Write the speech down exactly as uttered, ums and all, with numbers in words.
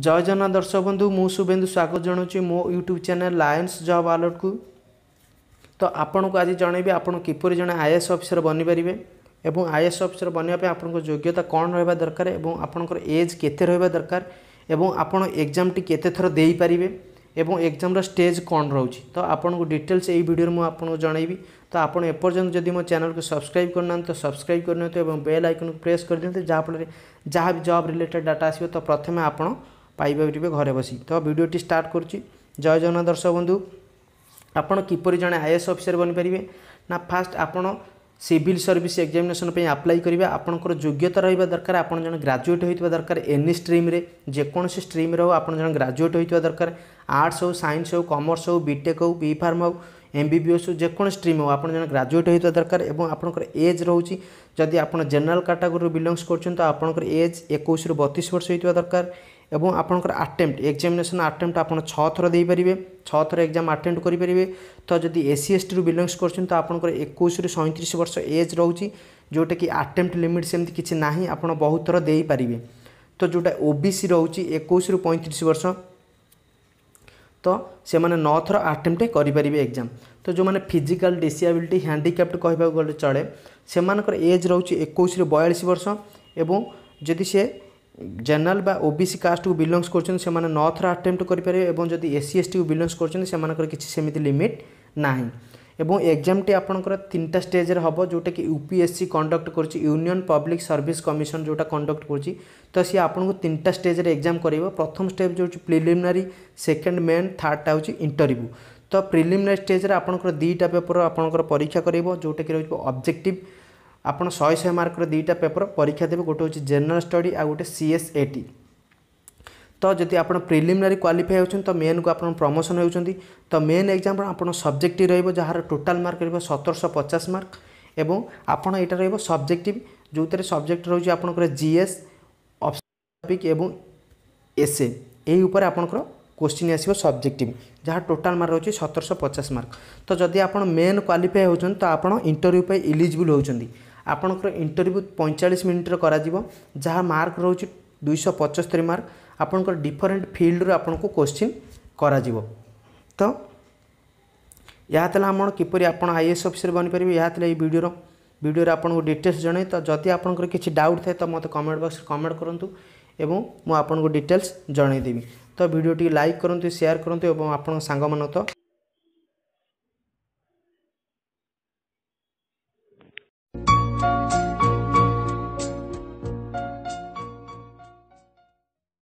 जय जगन्नाथ दर्शक बंधु मु शुभेन्दु स्वागत जनाऊँ मो YouTube channel Lions Job Alert को। तो आपन को आज जनइबी आपन किपर जड़े आईएएस ऑफिसर बनी पारे और आईएएस ऑफिसर बनवाई आपन योग्यता कौन रहा दरकार और आपंकर एज केते रहा दरकार और आपन एग्जाम टी केते थर दे पारे और एग्जाम स्टेज कौन रोचे। तो आपन को डिटेल्स यही वीडियो में आपको जनइबी। तो आपड़ एपर्यंत जदि मो चैनल को सब्सक्राइब करना तो सब्सक्राइब करनी और बेल आइकन को प्रेस कर दिखाते जहाँफल जहाँ भी जॉब रिलेटेड डाटा आसो तो प्रथम आपड़ पाइबे घरे बसी। तो वीडियोटी स्टार्ट करुच्ची। जय जगन्नाथ दर्शक बंधु आपड़ किपर जड़े आईएएस ऑफिसर बनी पारे ना फास्ट आपड़ सिविल सर्विस एग्जामिनेशन पे अप्लाई करेंगे। आपंकर योग्यता रहा दरकार आपन जन ग्रेजुएट होता दरकार एनी स्ट्रीम रे जेकोसी स्ट्रीम हो आपन जन ग्रेजुएट होता दरकार आर्ट्स हो साइंस हो कॉमर्स हो बीटेक हो बी फार्म हो एमबीबीएस हो जेको स्ट्रीम हो आपन जन ग्रेजुएट होता दरकार और आपंकर एज रोचे जदि आप जनरल कैटेगरी बिलोंग्स कर आपंकर एज इक्कीस रु बतीस वर्ष होता दरकार और आपंकर अटेम्प्ट एग्जामिनेशन अटेम्प्ट आप छः थर दे पारे छः थर एग्जाम अटेम्प्ट करेंगे। तो जदि एससी एसटी रु बिलोंग्स कर आपंकर इक्कीस रु सैंतीस वर्ष एज रोचे जोटा कि अटेम्प्ट लिमिट सेमती किसी ना आप बहुत थर दे पारे। तो जोटा ओबीसी रोचे इक्कीस रु पैंतीस वर्ष तो से मैंने नौ थर अटेम्प्ट करेंगे एग्जाम। तो जो मैंने फिजिकल डिसेबिलिटी हैंडिकैप्ड कहवा गले चले से एज रोचे इक्कीस रु बयालीस वर्ष और जदि से जनरल बा ओबीसी कास्ट को बिलोंग्स कर से नौ थर अटेम्प्ट करेंगे और जदि एससी एसटी को बिलोंग्स कर किसी सेमती लिमिट ना एवं एग्जाम टी आपंकर तीन टा स्टेज रे हम जोटा कि यूपीएससी कंडक्ट कर यूनियन पब्लिक सर्विस कमिशन जोटा कंडक्ट कर तो सी आपको तीन टा स्टेज रे एग्जाम करेंगे। प्रथम स्टेज जो प्रिलिमिनारी सेकेंड मेन थर्डटा हूँ इंटरव्यू। तो प्रिलिमिनारी स्टेज रे आपंकर दुईटा पेपर आपंकर परीक्षा करेंगे जोटा कि रही ऑब्जेक्टिव आपड़ शहे शहे मार्क दुईटा पेपर परीक्षा देवे गोटे हूँ जनरल स्टडी आ गोटे सीएसएटी। तो जदि आप प्रिलिमिनारी क्वालिफाई होती तो मेन को आप प्रमोशन होती तो मेन एग्जाम आप सब्जेक्टिव जार टोटाल मार्क रही सतरश पचास मार्क एवं आपड़ यहाँ रही सब्जेक्टिव जो सब्जेक्ट रोचे आपंकर जीएस टॉपिक एवं एसए यही उपर आपंकर क्वेश्चन आसो सब्जेक्टिव जहाँ टोटाल मार्क रोचे सतरश पचास मार्क। तो जदि आप मेन क्वालिफाई होती तो आप इंटरव्यू पर इलिजिबल होती आपंकर इंटरव्यू पैंतालीस मिनिट करा जहाँ मार्क रोचे दुईश पचस्तरी मार्क आपंकर डिफरेंट फिल्ड आपन को क्वेश्चन करा जीवो। तो यह आम किपर आप आईएएस ऑफिसर बनी पारे यह वीडियो वीडियो आपको डिटेल्स जन। तो जदि आपंकर किसी डाउट थाए तो मत कमेंट बॉक्स कमेंट करूँ एवं मुझे आपको डिटेल्स जनईदेवी। तो वीडियो टी लाइक करूँ शेयर करूँ और आप सांग तो